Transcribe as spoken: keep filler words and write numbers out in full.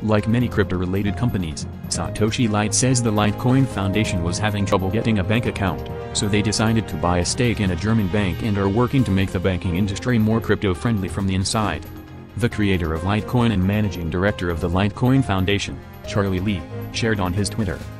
Like many crypto-related companies, Satoshi Lite says the Litecoin Foundation was having trouble getting a bank account, so they decided to buy a stake in a German bank and are working to make the banking industry more crypto-friendly from the inside. The creator of Litecoin and managing director of the Litecoin Foundation, Charlie Lee, shared on his Twitter,